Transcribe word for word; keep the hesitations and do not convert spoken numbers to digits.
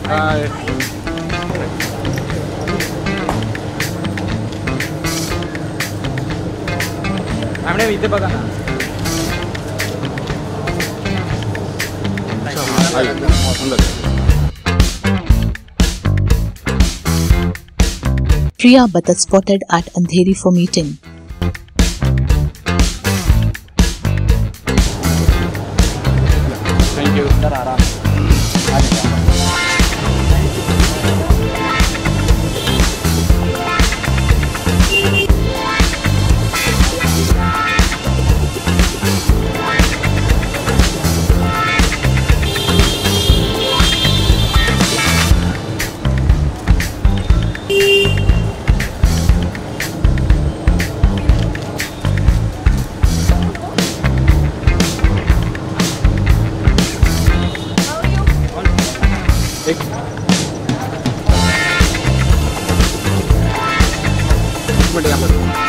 Bye. हमने इथे बघा ना. Priya Bapat spotted at Andheri for meeting. Thank you. एक मिनट यहाँ पर